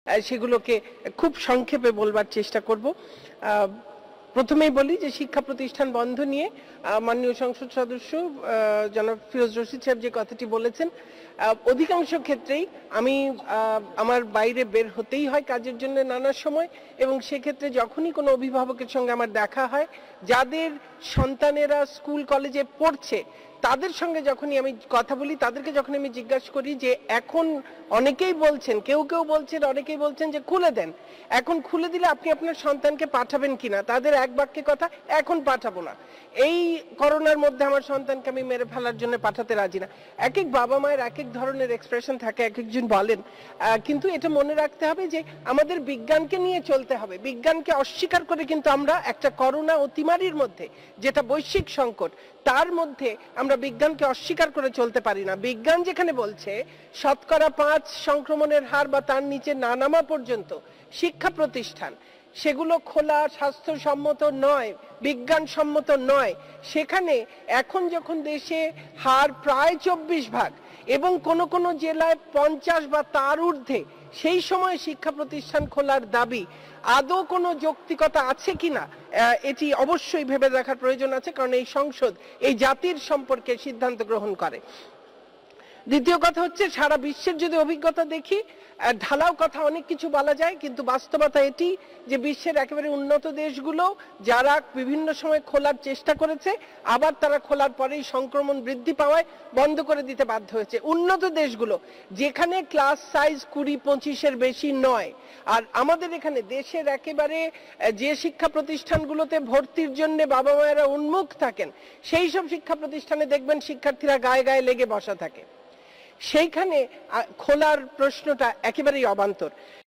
সেগুলোকে খুব সংক্ষেপে বলবার চেষ্টা করব। প্রথমেই বলি যে শিক্ষা প্রতিষ্ঠান বন্ধ নিয়ে মাননীয় সংসদ সদস্য জনাব ফিরোজ রশিদ সাহেব যে কথাটি বলেছেন, অধিকাংশ ক্ষেত্রেই আমি আমার বাইরে বের হতেই হয় কাজের জন্য নানা সময়, এবং সেক্ষেত্রে যখনই কোনো অভিভাবকের সঙ্গে আমার দেখা হয়, যাদের সন্তানেরা স্কুল কলেজে পড়ছে তাদের সঙ্গে যখনই আমি কথা বলি, তাদেরকে যখন আমি জিজ্ঞাসা করি যে এখন অনেকেই বলছেন, কেউ কেউ বলছেন, অনেকেই বলছেন যে খুলে দেন, এখন খুলে দিলে আপনি আপনার সন্তানকে পাঠাবেন কিনা, তাদের এক বাক্যে কথা, এখন পাঠাবো না, এই করোনার মধ্যে আমার সন্তানকে আমি মেরে ফেলার জন্য পাঠাতে রাজি না। এক এক বাবা মায়ের এক এক ধরনের এক্সপ্রেশন থাকে, এক একজন বলেন, কিন্তু এটা মনে রাখতে হবে যে আমাদের বিজ্ঞানকে নিয়ে চলতে হবে। বিজ্ঞানকে অস্বীকার করে কিন্তু আমরা একটা করোনা অতিমারির মধ্যে, যেটা বৈশ্বিক সংকট, তার মধ্যে আমরা বিজ্ঞানকে অস্বীকার করে চলতে পারি না। বিজ্ঞান যেখানে বলছে 5% সংক্রমণের হার বা তার নিচে না নামা পর্যন্ত শিক্ষা প্রতিষ্ঠান সেগুলো খোলা স্বাস্থ্যসম্মত নয়, বিজ্ঞানসম্মত নয়, সেখানে এখন যখন দেশে হার প্রায় 24 ভাগ এবং কোন কোন জেলায় 50 বা তার ঊর্ধ্বে, সেই সময় শিক্ষা প্রতিষ্ঠান খোলার দাবি আদৌ কোনো যৌক্তিকতা আছে কিনা এটি অবশ্যই ভেবে দেখার প্রয়োজন আছে, কারণ এই সংসদ এই জাতির সম্পর্কে সিদ্ধান্ত গ্রহণ করে। দ্বিতীয় কথা হচ্ছে, সারা বিশ্বের যদি অভিজ্ঞতা দেখি, ঢালাও কথা অনেক কিছু বলা যায়, কিন্তু বাস্তবতা এটি যে বিশ্বের একেবারে উন্নত দেশগুলো যারা বিভিন্ন সময় খোলার চেষ্টা করেছে, আবার তারা খোলার পরেই সংক্রমণ বৃদ্ধি পাওয়ায় বন্ধ করে দিতে বাধ্য হয়েছে। উন্নত দেশগুলো যেখানে ক্লাস সাইজ 20-25-এর বেশি নয়, আর আমাদের এখানে দেশের একেবারে যে শিক্ষা প্রতিষ্ঠানগুলোতে ভর্তির জন্য বাবা মায়েরা উন্মুখ থাকেন, সেই সব শিক্ষা প্রতিষ্ঠানে দেখবেন শিক্ষার্থীরা গায়ে গায়ে লেগে বসা থাকে, সেইখানে খোলার প্রশ্নটা একেবারেই অবান্তর।